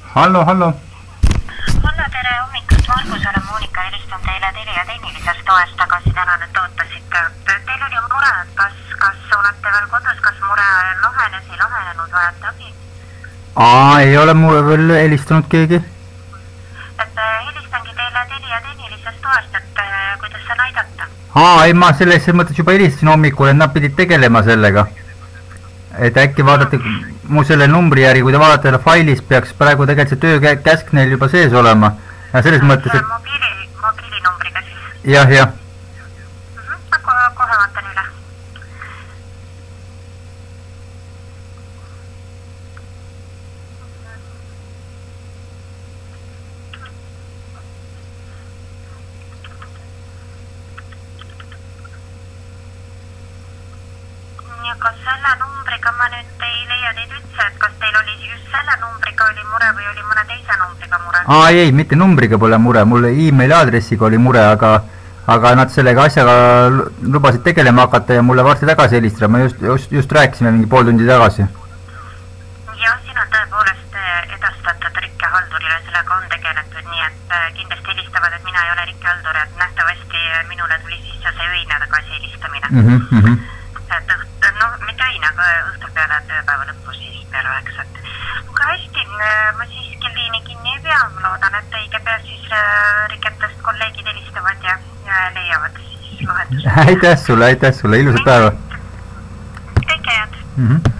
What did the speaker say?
Hallo, hallo. Hallo, tere hommikust. Margus olen Moonika, helistan teile Telia tehnilisest toest tagasi. Tänan, et ootasite. Teil oli mure, kas olete veel kodus, kas mure lahenes, ei lahenenud, vajate abi? Ei ole mulle veel helistanud keegi. Et helistangi teile Telia tehnilisest toest, et kuidas saan aidata? Ei, ma selles mõttes juba helistasin hommikul, et nad pidid tegelema sellega. Et äkki vaadata mu selle numbri järgi, kui te vaatate selle failis, peaks praegu tegelikult see töökäsk neil juba sees olema. Ja selles mõttes, et... Mobiilinumbriga siis? Jah. Kohe vaatan üle. Ja kas selle numbriga ma nüüd ei leia teid üldse, et kas teil oli just selle numbriga oli mure või oli mõne teise numbriga mure? Ei, mitte numbriga pole mure, mulle emaili aadressiga oli mure, aga nad sellega asjaga lubasid tegelema hakata ja mulle varsti tagasi helistada, ma just rääkisime mingi pool tundi tagasi. Jah, siin on tõepoolest edastatud rikkehaldurile, sellega on tegeletud, nii et kindlasti helistavad, et mina ei ole rikkehaldur, et nähtavasti minule tuli sisse see öine tagasi helistamine. Mitte öine, aga õhtul peale tööpäeva lõppu siis peale 9. Aga hästi, ma siiski liini kinni ei pea, ma loodan, et õige pea siis riketest kolleegid helistavad ja leiavad siis lahenduse. Aitäh sulle, ilusat päeva! Kõike head!